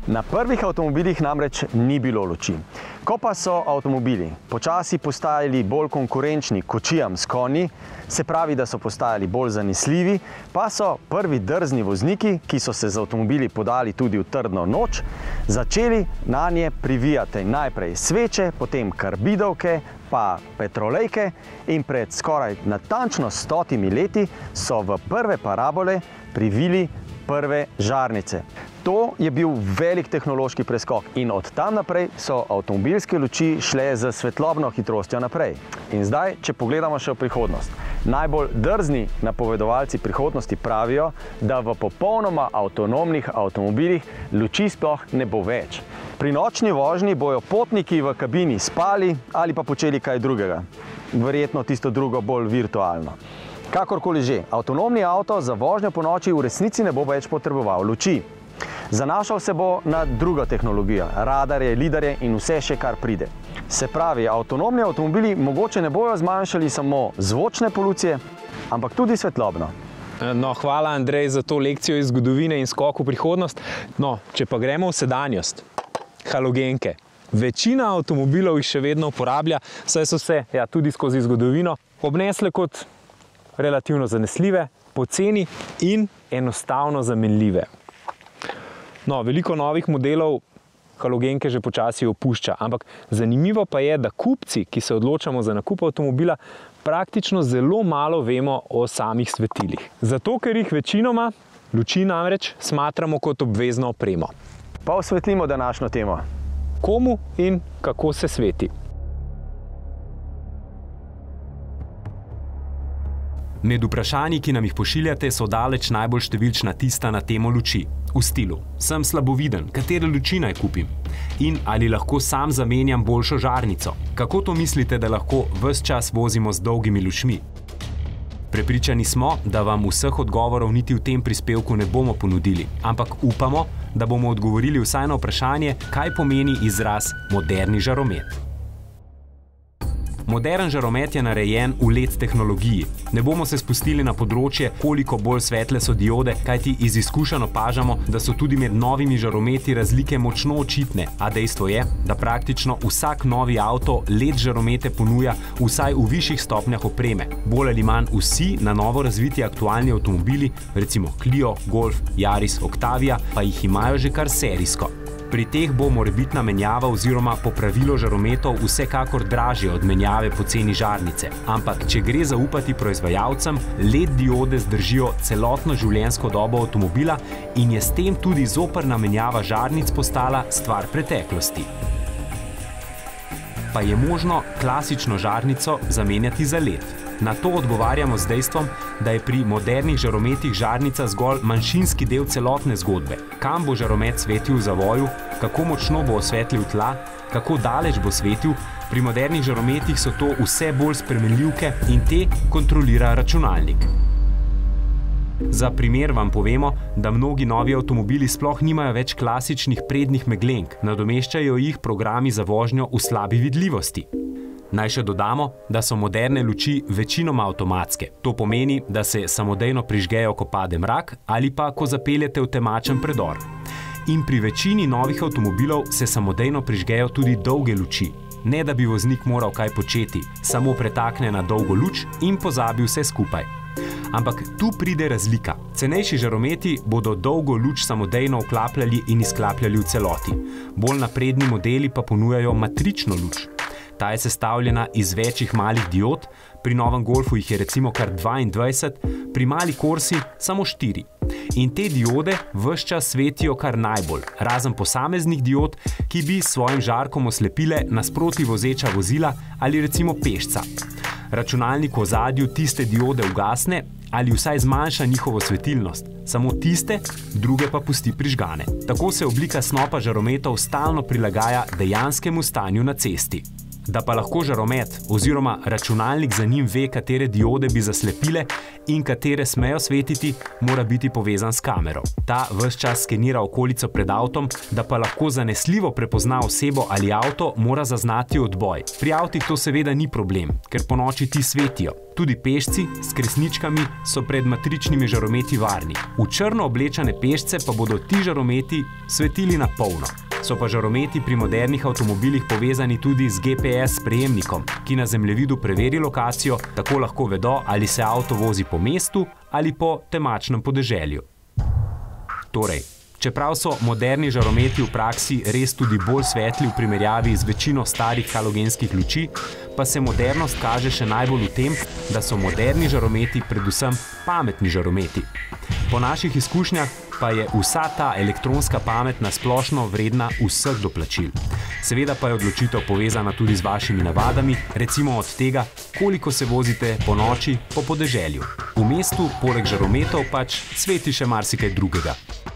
Na prvih avtomobilih namreč ni bilo luči. Ko pa so avtomobili počasi postajali bolj konkurenčni kočijam s konji, se pravi, da so postajali bolj zanesljivi, pa so prvi drzni vozniki, ki so se z avtomobili podali tudi v trdno noč, začeli nanje privijati najprej sveče, potem karbidovke, pa petrolejke in pred skoraj natančno 100 leti so v prve parabole privili prve žarnice. To je bil velik tehnološki preskok in od tam naprej so avtomobilske luči šle z svetlobno hitrostjo naprej. In zdaj, če pogledamo še v prihodnost. Najbolj drzni napovedovalci prihodnosti pravijo, da v popolnoma avtonomnih avtomobilih luči sploh ne bo več. Pri nočni vožnji bojo potniki v kabini spali ali pa počeli kaj drugega. Verjetno tisto drugo bolj virtualno. Kakorkoli že, avtonomni avto za vožnjo po noči v resnici ne bo več potreboval luči. Zanašal se bo na drugo tehnologijo, radarje, lidarje in vse še kar pride. Se pravi, avtonomni avtomobili mogoče ne bojo zmanjšali samo zvočne polucije, ampak tudi svetlobno. No, hvala Andrej za to lekcijo iz zgodovine in skok v prihodnost. No, če pa gremo v sedanjost. Halogenke. Večina avtomobilov jih še vedno uporablja, saj so se, tudi skozi zgodovino, obnesle kot relativno zanesljive, poceni in enostavno zamenljive. No, veliko novih modelov halogenke že počasi opušča, ampak zanimivo pa je, da kupci, ki se odločamo za nakup avtomobila, praktično zelo malo vemo o samih svetilih. Zato, ker jih večinoma, luči namreč, smatramo kot obvezno opremo. Pa osvetlimo današnjo temo. Komu in kako se sveti? Med vprašanji, ki nam jih pošiljate, so daleč najbolj številčna tista na temo luči. V stilu: sem slaboviden, katere luči naj kupim? In ali lahko sam zamenjam boljšo žarnico? Kako to mislite, da lahko ves čas vozimo z dolgimi lučmi? Prepričani smo, da vam vseh odgovorov niti v tem prispevku ne bomo ponudili, ampak upamo, da bomo odgovorili vsaj na vprašanje, kaj pomeni izraz moderni žaromet. Modern žaromet je narejen v LED tehnologiji. Ne bomo se spustili na področje, koliko bolj svetle so diode, kajti iz izkušenj opažamo, da so tudi med novimi žarometi razlike močno očitne, a dejstvo je, da praktično vsak novi avto LED žaromete ponuja vsaj v višjih stopnjah opreme. Bolj ali manj vsi na novo razviti aktualni avtomobili, recimo Clio, Golf, Yaris, Octavia, pa jih imajo že kar serijsko. Pri teh bo morebitna menjava oziroma popravilo žarometov vsekakor dražje od menjave poceni žarnice. Ampak, če gre zaupati proizvajalcem, LED diode zdržijo celotno življenjsko dobo avtomobila in je s tem tudi zoprna menjava žarnic postala stvar preteklosti. Pa je možno klasično žarnico zamenjati za LED? Na to odgovarjamo z dejstvom, da je pri modernih žarometih žarnica zgolj manjšinski del celotne zgodbe. Kam bo žaromet svetil v zavoju, kako močno bo osvetlil tla, kako daleč bo svetil, pri modernih žarometih so to vse bolj spremenljivke in te kontrolira računalnik. Za primer vam povemo, da mnogi novi avtomobili sploh nimajo več klasičnih prednjih meglenk, nadomeščajo jih programi za vožnjo v slabi vidljivosti. Naj še dodamo, da so moderne luči večinoma avtomatske. To pomeni, da se samodejno prižgejo, ko pade mrak ali pa, ko zapeljete v temačen predor. In pri večini novih avtomobilov se samodejno prižgejo tudi dolge luči. Ne da bi voznik moral kaj početi, samo pretakne na dolgo luč in pozabi vse skupaj. Ampak tu pride razlika. Cenejši žarometi bodo dolgo luč samodejno vklapljali in izklapljali v celoti. Bolj napredni modeli pa ponujajo matrično luč. Ta je sestavljena iz večjih malih diod, pri novem Golfu jih je recimo kar 22, pri mali Corsi samo 4. In te diode ves čas svetijo kar najbolj, razen posameznih diod, ki bi s svojim žarkom oslepile nasproti vozeča vozila ali recimo pešca. Računalnik v ozadju tiste diode ugasne ali vsaj zmanjša njihovo svetilnost, samo tiste, druge pa pusti prižgane. Tako se oblika snopa žarometov stalno prilagaja dejanskemu stanju na cesti. Da pa lahko žaromet oziroma računalnik za njim ve, katere diode bi zaslepile in katere smejo svetiti, mora biti povezan s kamero. Ta ves čas skenira okolico pred avtom, da pa lahko zanesljivo prepozna osebo ali avto, mora zaznati odboj. Pri avtih to seveda ni problem, ker ponoči ti svetijo. Tudi pešci s kresničkami so pred matričnimi žarometi varni. V črno oblečane pešce pa bodo ti žarometi svetili na polno. So pa žarometi pri modernih avtomobilih povezani tudi z GPS sprejemnikom, ki na zemljevidu preveri lokacijo, tako lahko vedo, ali se avto vozi po mestu ali po temačnem podeželju. Torej, čeprav so moderni žarometi v praksi res tudi bolj svetli v primerjavi z večino starih halogenskih luči, pa se modernost kaže še najbolj v tem, da so moderni žarometi predvsem pametni žarometi. Po naših izkušnjah pa je vsa ta elektronska pamet na splošno vredna vseh doplačil. Seveda pa je odločitev povezana tudi z vašimi navadami, recimo od tega, koliko se vozite po noči po podeželju. V mestu poleg žarometov pač sveti še marsikaj drugega.